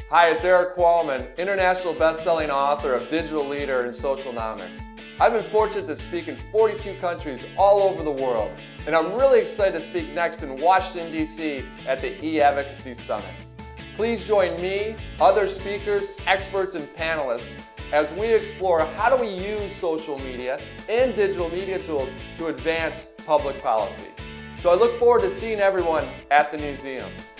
Hi, it's Erik Qualman, international best-selling author of Digital Leader and Socialnomics. I've been fortunate to speak in 42 countries all over the world, and I'm really excited to speak next in Washington, D.C. at the eAdvocacy Summit. Please join me, other speakers, experts, and panelists as we explore how do we use social media and digital media tools to advance public policy. So I look forward to seeing everyone at the Newseum.